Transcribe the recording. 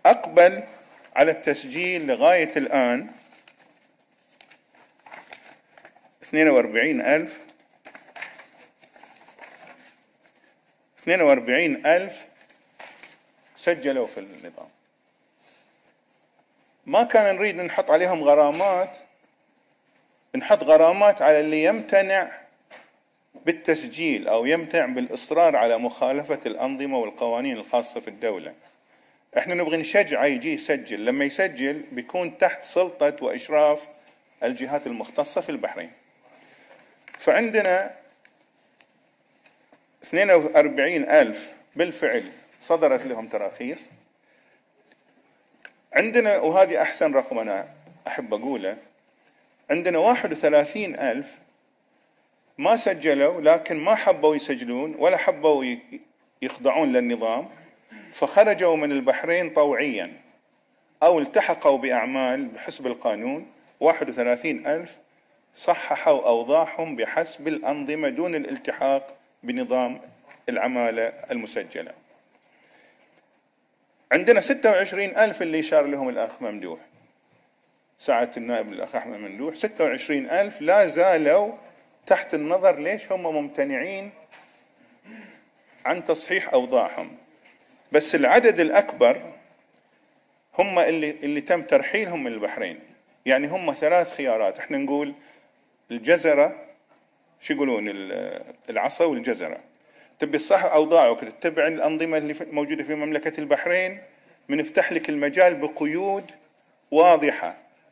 أقبل على التسجيل لغاية الآن 42,000 سجلوا في النظام. ما كان نريد نحط عليهم غرامات، نحط غرامات على اللي يمتنع بالتسجيل أو يمتنع بالإصرار على مخالفة الأنظمة والقوانين الخاصة في الدولة. احنا نبغي نشجعه يجي يسجل، لما يسجل بيكون تحت سلطة وإشراف الجهات المختصة في البحرين. فعندنا 42,000 بالفعل صدرت لهم تراخيص. عندنا، وهذه أحسن رقم أنا أحب أقوله، عندنا 31,000 ما سجلوا، لكن ما حبوا يسجلون ولا حبوا يخضعون للنظام، فخرجوا من البحرين طوعيا أو التحقوا بأعمال بحسب القانون. 31,000 صححوا أوضاعهم بحسب الأنظمة دون الالتحاق بنظام العمالة المسجلة. عندنا 26,000 اللي إشار لهم الأخ ممدوح، ساعة النائب الأخ أحمد ممدوح، 26,000 لا زالوا تحت النظر. ليش؟ هم ممتنعين عن تصحيح أوضاعهم. بس العدد الأكبر هم اللي تم ترحيلهم من البحرين. يعني هم 3 خيارات، احنا نقول الجزرة، شو يقولون، العصا والجزرة. تبي تصحح أوضاعك تتبع الأنظمة اللي موجودة في مملكة البحرين، بنفتح لك المجال بقيود واضحة